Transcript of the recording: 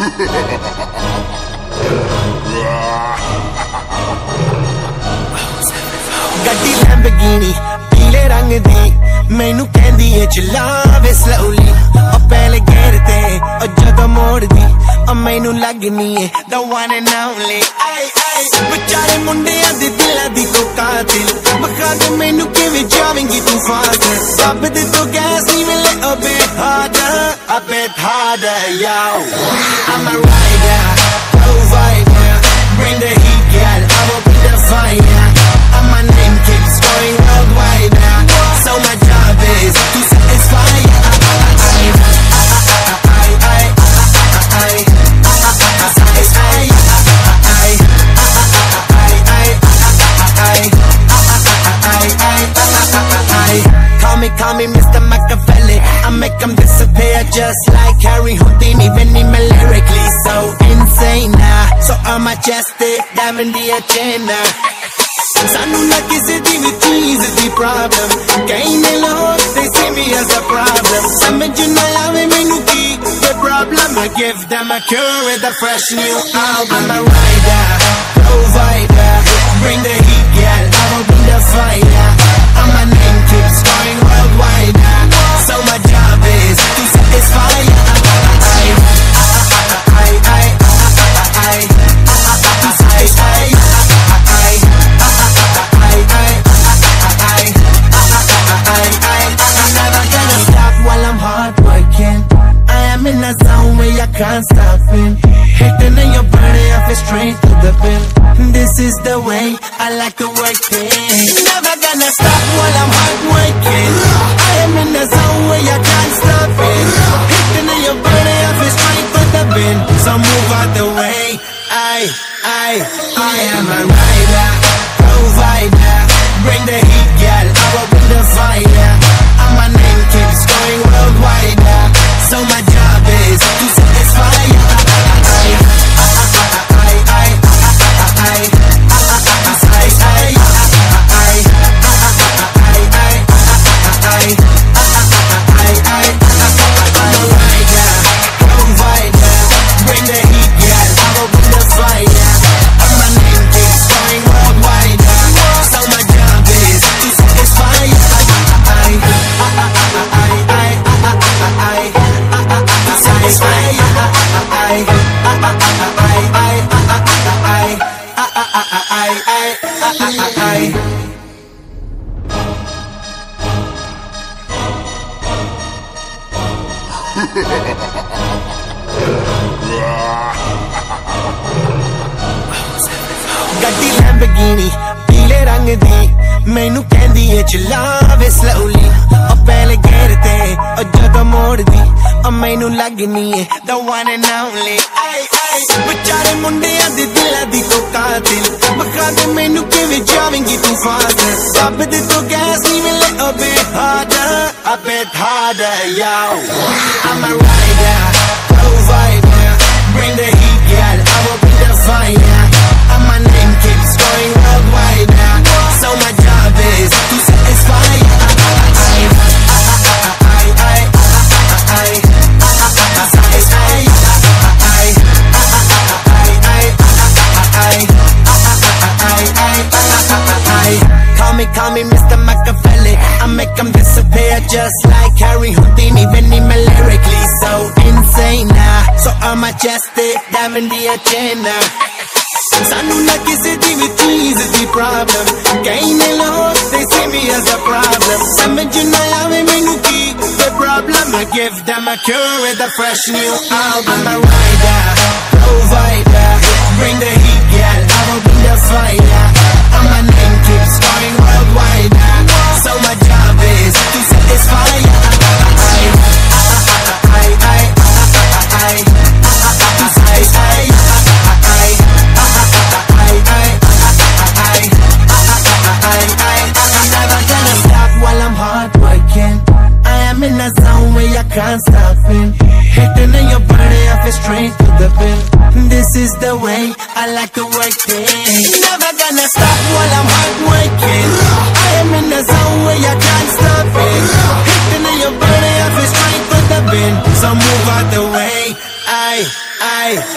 ਗੱਡੀ ਲੈਂਬਰਗਿਨੀ ਪੀਲੇ ਰੰਗ ਦੀ ਮੈਨੂੰ ਕਹਿੰਦੀ ਏ ਚਲਾਵੇ slowly ਉਹ ਪਹਿਲੇ ਗੇਰ ਤੇ ਉਹ ਜਦੋਂ ਮੋੜਦੀ ਉਹ ਮੈਨੂੰ ਲੱਗਨੀ ਏ the one and only ਵਿਚਾਰੇ ਮੁੰਡਿਆਂ ਦੇ ਦਿਲਾਂ ਦੀ ਤੂੰ ਕਾਤਿਲ ਬਖਾ ਦੇ ਮੈਨੂੰ ਕਿਵੇਂ ਜਾਵੇਂਗੀ ਤੂੰ ਫਾਸਟ ਰੱਬ ਦੇ ਤੋਂ ਗੈਸ ਨਹੀਂ ਮਿਲੇ a bit harder yo I'm a rider provider bring the heat girl I will be the fire and my name keeps going worldwide so my job is to satisfy Call me Mr. Machiavelli I make them disappear just like Harry Houdini even lyrically so insane so I'm majestic diamond the agenda ਸਾਨੂੰ ਨਾ ਕਿਸੇ ਦੀ ਵੀ ਚੀਜ਼ ਦੀ problem ਕਈ ਨੇ ਲੋਕ they see me as a problem ਸਮਝ ਨਾ ਆਵੇ ਮੈਨੂੰ ਕੀ the problem I give them a cure with a fresh new album I'm a rider provider bring the heat girl I will be the fire and my name keeps going worldwide so my job is to satisfy in a zone where you can't stop it hitting in your body I feel straight to the bill this is the way I like to work it never gonna stop while I'm hard working I am in a zone where you can't stop it hitting in your body I feel straight to the bill so move out the way I am a rider provider bring the heat girl I will bring the fire and my name keeps going worldwide so my job is to satisfy ਗੱਡੀ Lamborghini ਪੀਲੇ ਰੰਗ ਦੀ ਮੈਨੂੰ ਕਹਿੰਦੀ ਏ ਚਲਾਵੇ slowly ਉਹ ਪਹਿਲੇ ਗੇਰ ਤੇ ਉਹ ਜਦੋਂ ਮੋੜਦੀ ਉਹ ਮੈਨੂੰ ਲੱਗਨੀ ਏ the one and only ਵਿਚਾਰੇ ਮੁੰਡਿਆਂ ਦੇ ਦਿਲਾਂ ਦੀ ਤੂੰ ਕਾਤਿਲ ਬਖਾ ਦੇ ਮੈਨੂੰ ਕਿਵੇਂ ਜਾਵੇਂਗੀ ਤੂੰ ਫਾਸਟ ਰੱਬ ਦੇ ਤੋਂ ਗੈਸ ਨਹੀਂ ਮਿਲੇ a bit harder yo I'm a rider provider bring the heat girl I will be the fire and my name keeps going worldwide so my job is to satisfy Call me Mr. Machiavelli I make them disappear just like Harry Houdini even lyrically so insane so I'm majestic diamond the agenda ਸਾਨੂੰ ਨਾ ਕਿਸੇ ਦੀ ਵੀ ਚੀਜ਼ ਦੀ problem ਕਈ ਨੇ ਲੋਕ they see me as a problem ਸਮਝ ਨਾ ਆਵੇ ਮੈਨੂੰ ਕੀ the problem I give them a cure with a fresh new album I'm a rider provider bring the heat girl I will bring the fire and my name keeps going worldwide so my job is to satisfy can't stop it hitting in your body I feel straight to the bill this is the way I like to work it never gonna stop while I'm hard working I am in the zone where you can't stop it hitting in your body I feel straight to the bill so move out the way I